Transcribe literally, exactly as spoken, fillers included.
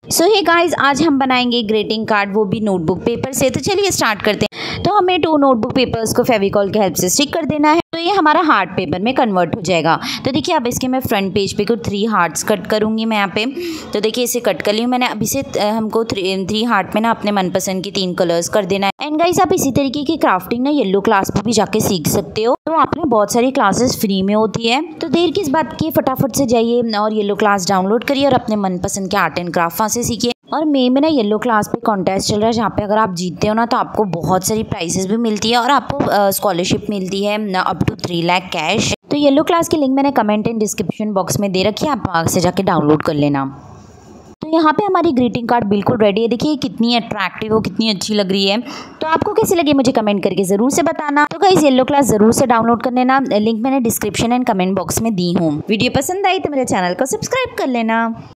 सो hey guys, आज हम बनाएंगे ग्रीटिंग कार्ड, वो भी नोटबुक पेपर से। तो चलिए स्टार्ट करते हैं। तो हमें टू नोटबुक पेपर्स को फेविकॉल की हेल्प से स्टिक कर देना है। तो ये हमारा हार्ट पेपर में कन्वर्ट हो जाएगा। तो देखिए अब इसके मैं फ्रंट पेज पे कुछ थ्री हार्ट्स कट करूँगी मैं यहाँ पे। तो देखिए इसे कट कर ली हूँ मैंने। अब इसे हमको थ्री थ्री हार्ट में ना अपने मनपसंद की तीन कलर्स कर देना है। एंड गाइस, आप इसी तरीके की क्राफ्टिंग ना येलो क्लास पे भी जाके सीख सकते हो। तो आपने बहुत सारी क्लासेस फ्री में होती है। तो देर किस बात की, फटाफट से जाइए और येलो क्लास डाउनलोड करिए और अपने मनपसंद के आर्ट एंड क्राफ्ट वहाँ से सीखिए। और मई में ना येलो क्लास पे कॉन्टेस्ट चल रहा है, जहाँ पे अगर आप जीतते हो ना तो आपको बहुत सारी प्राइजेस भी मिलती है और आपको स्कॉलरशिप मिलती है up to three lakh cash. तो येलो क्लास की लिंक मैंने कमेंट एंड डिस्क्रिप्शन बॉक्स में दे रखी है, आप वहाँ से जाके डाउनलोड कर लेना। तो यहाँ पे हमारी ग्रीटिंग कार्ड बिल्कुल रेडी है। देखिए कितनी अट्रैक्टिव हो, कितनी अच्छी लग रही है। तो आपको कैसी लगी मुझे कमेंट करके ज़रूर से बताना। तो गाइस येलो क्लास ज़रूर से डाउनलोड कर लेना, लिंक मैंने डिस्क्रिप्शन एंड कमेंट बॉक्स में दी हूँ। वीडियो पसंद आई तो मेरे चैनल को सब्सक्राइब कर लेना।